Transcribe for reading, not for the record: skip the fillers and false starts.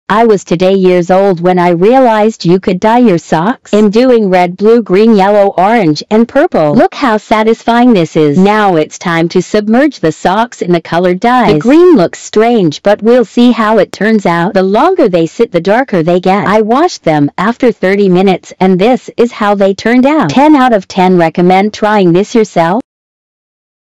I was today years old when I realized you could dye your socks in doing red, blue, green, yellow, orange, and purple. Look how satisfying this is. Now it's time to submerge the socks in the colored dyes. The green looks strange, but we'll see how it turns out. The longer they sit, the darker they get. I washed them after 30 minutes and this is how they turned out. 10 out of 10 recommend trying this yourself.